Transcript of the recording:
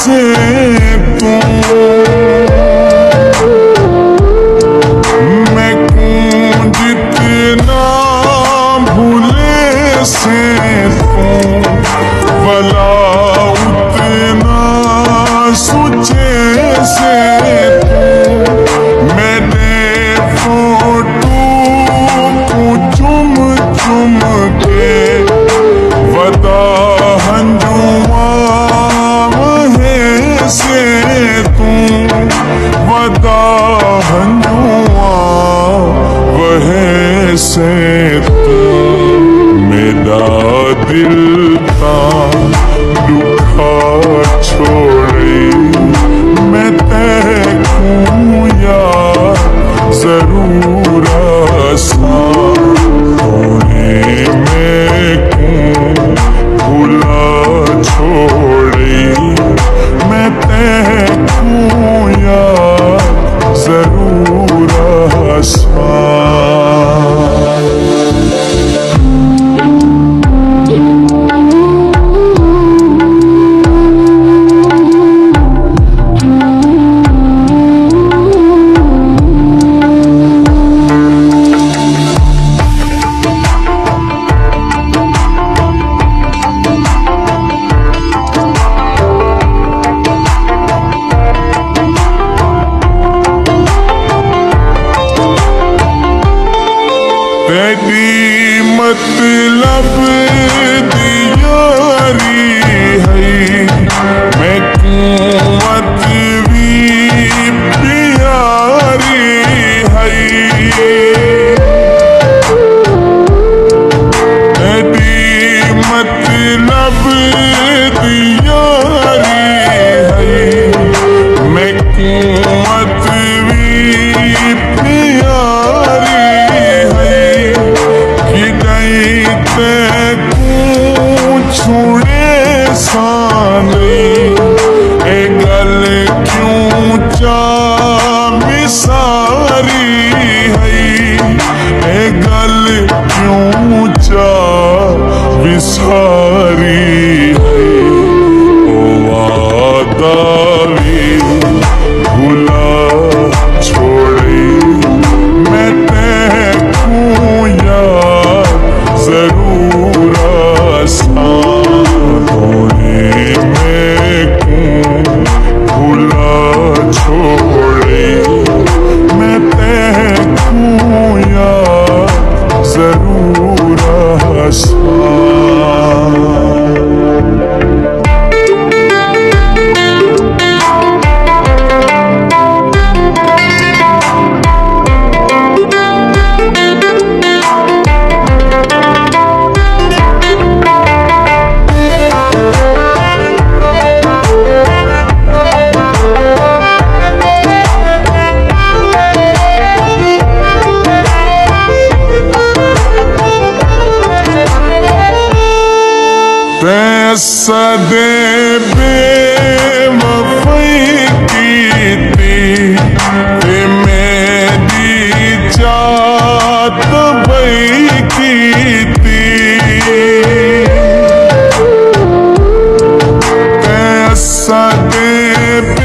से तू मैं जितना भूले से तू भला उतना सोचे से तू मैंने फोटो को चुम चुम के वदा हंजुआ से तू वदा हंजुआ वह से तू मेरा दिल का दुखा छोड़े मैं तेकूं यार जरूर आसा होने में क्यों भूला छोड़े मैं तेकूं यार जरूर आसा। तेरी मतलब दी यारी है मैं कुंवत भी प्यारी है तेरी मतलब दी यारी है मैं कुंवत भी प्यारी छुड़े सानी ए गल क्यों चा मिसारी है ए गल क्यों चा विसारी है ओ वादा भी भुला छोड़े मैं तेकूं यार जरूर आसा होने में क्यों भूला छोड़े मैं तेकूं यार जरूर आसा। सदे बेवफाई कीती ते मेरी जात बई कीती ते सदे